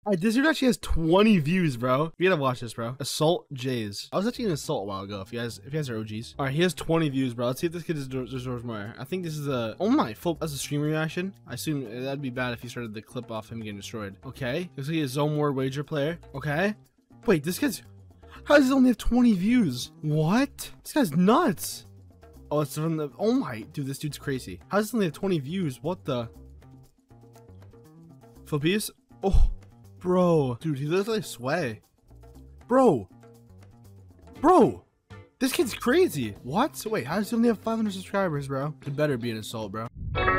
Alright, this dude actually has 20 views, bro. You gotta watch this, bro. Assault Jays. I was actually in Assault a while ago. If you guys are OGs. Alright, he has 20 views, bro. Let's see if this kid deserves more. I think this is a that's a stream reaction. I assume that'd be bad if he started the clip off him getting destroyed. Okay. Looks like he's a Zone War wager player. Okay. Wait, this guy's how does he only have 20 views? What? This guy's nuts. Oh, it's from the oh my dude, this dude's crazy. How does he only have 20 views? What the Philippines? Oh bro, dude, he looks like Sway. Bro, this kid's crazy. What? Wait, how does he only have 500 subscribers, bro? It better be an Assault, bro.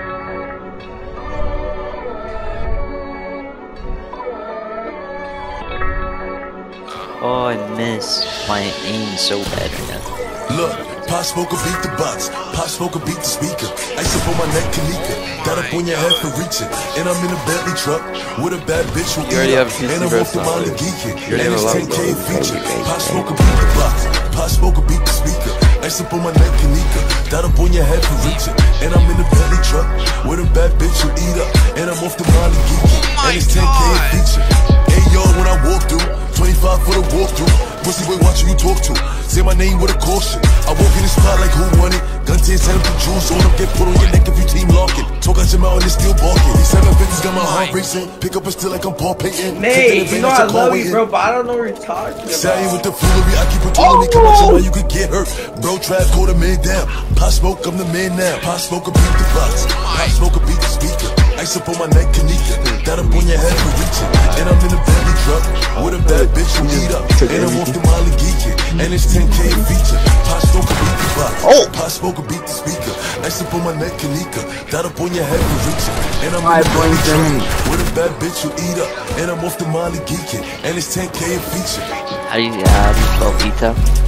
Oh, I miss my aim so bad right now. Look, Pop Smoke beat the box, Pop Smoke beat the speaker. Ice up on my neck, Kanika. Got up on your head for reaching. And I'm in a Bentley truck with a bad bitch who eat up. And I'm off the Molly geeking. And it's 10K feature. Pop Smoke beat the box, Pop Smoke beat the speaker. Ice up on my neck, Kanika. Got up on your head for reaching. And I'm in a Bentley truck with a bad bitch who eat up. And I'm off the Molly geeking. And it's 10K feature. Hey yo, when I walk through 25 for the walkthrough. Pussy boy watching you talk to. Say my name with a caution. I walk in the spot like who won it. Gun 10, set up the jewels on them. Get put on your neck if you team locking. Talk out your mouth and it's still barking. These 750s got my heart racing. Pick up a still like I'm Paul Payton. Nate, you know I love you, bro, but I don't know what you're talking about. Say with the foolery, I keep it telling me. Come on, tell you could get hurt. Bro, trap, call the man down. Pop Smoke, I'm the man now. Pop Smoke beat the box. Pop Smoke beat the speaker. Ice up on my neck, Kanika. Got up on your head for reaching. And I'm in a Bentley truck with a bad bitch who eat up. And I'm off the Molly geeking. And it's 10K feature. Pop Smoke beat the box. Pop Smoke beat the speaker. Ice up on my neck, Kanika. Got up on your head for reaching. And I'm in a Bentley truck with a bad bitch who eat up. And I'm off the Molly geeking. And it's 10K feature. How do you spell pizza?